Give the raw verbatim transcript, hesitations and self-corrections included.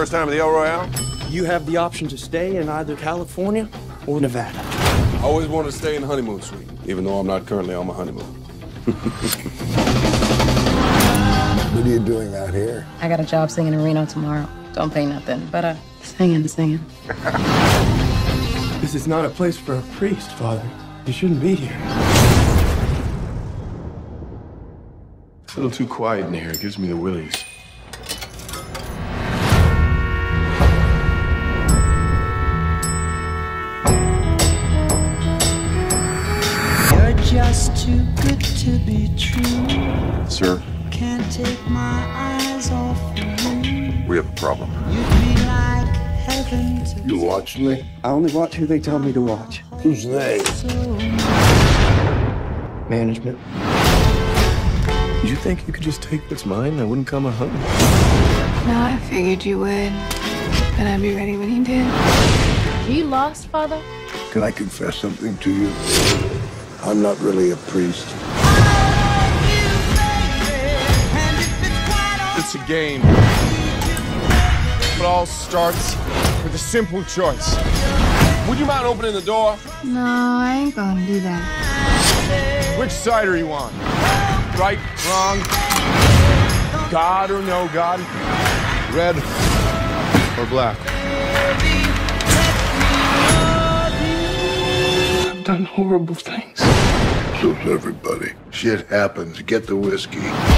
first time at the El Royale? You have the option to stay in either California or Nevada. I always wanted to stay in the honeymoon suite, even though I'm not currently on my honeymoon. What are you doing out here? I got a job singing in Reno tomorrow. Don't pay nothing, but uh, singing, singing. This is not a place for a priest, Father. You shouldn't be here. It's a little too quiet in here. It gives me the willies. You're just too good to be true. Sir, Can't take my eyes off you. we have a problem. You'd be like heaven to You watching me? I only watch who they tell me to watch. Who's they? Management. You think you could just take what's mine? I wouldn't come a hunting. No, I figured you would. And I'd be ready when you did. Are you lost, Father? Can I confess something to you? I'm not really a priest. It's a game. It all starts with a simple choice. Would you mind opening the door? No, I ain't gonna do that. Which side are you on? Right, wrong, God or no God? Red or black? I've done horrible things. So's everybody. Shit happens. Get the whiskey.